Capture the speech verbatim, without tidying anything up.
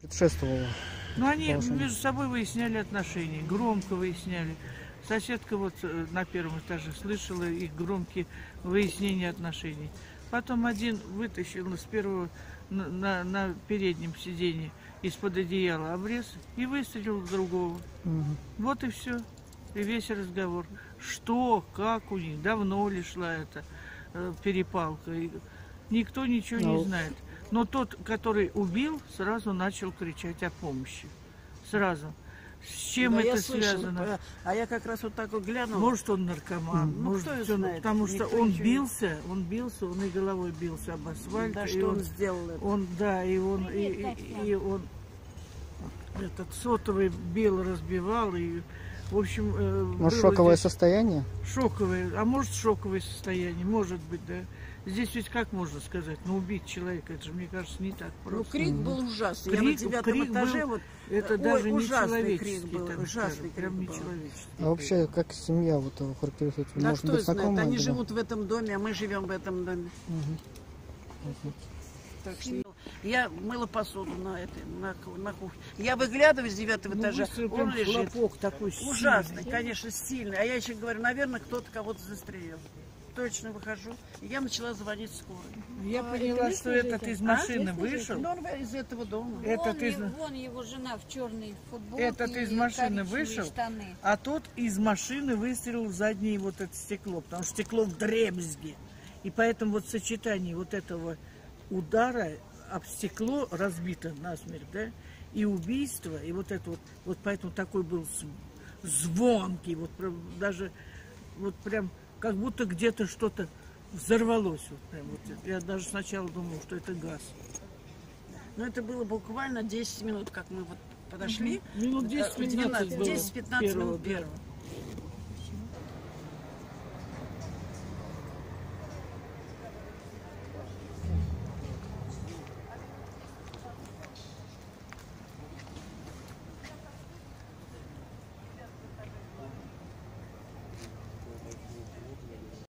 предшествовало? Ну, они между собой выясняли отношения, громко выясняли. Соседка вот на первом этаже слышала их громкие выяснения отношений. Потом один вытащил с первого на, на, на переднем сиденье из-под одеяла обрез и выстрелил в другого. Угу. Вот и все. И весь разговор. Что, как у них, давно ли шла эта э, перепалка. И никто ничего ну. не знает. Но тот, который убил, сразу начал кричать о помощи. Сразу. С чем да, это связано? Слышала, а я как раз вот так вот глянула. Может, он наркоман, ну, может, кто он, знает, потому что он ничего... бился, он бился, он и головой бился об асфальт. Да, и что он, он сделал это? Он, да, и он, и, и, и он этот сотовый бил, разбивал, и, в общем... Может, шоковое состояние? Шоковое, а может, шоковое состояние, может быть, да. Здесь ведь как можно сказать, ну убить человека, это же, мне кажется, не так просто. Ну крик был ужасный. Крик, я на девятом крик этаже был, вот. Это ой, даже не человеческий крик был, так ужасный скажем, крик прям не был. человеческий. А вообще, как семья вот характеризуется? Да Может кто быть, знает, они была? живут в этом доме, а мы живем в этом доме. Угу. Угу. Так что я мыла посуду на этой, на, на кухне. Я выглядываю с девятого ну, этажа, он лежит. Такой ужасный, сильный. конечно, сильный. А я еще говорю, наверное, кто-то кого-то застрелил. Точно выхожу, и я начала звонить скорой. Я а, поняла, что этот из машины а? вышел. Ну, он из этого дома. Этот вон, из... вон его жена в черной футболке. Этот из машины вышел, штаны. А тот из машины выстрелил в заднее вот это стекло, потому что стекло вдребезги. И поэтому вот сочетание вот этого удара об стекло разбито насмерть, да, и убийство, и вот это вот, вот поэтому такой был звонкий, вот даже вот прям как будто где-то что-то взорвалось. Вот прям, вот. Я даже сначала думала, что это газ. Но это было буквально десять минут, как мы вот подошли. Минут десять-пятнадцать минут первого.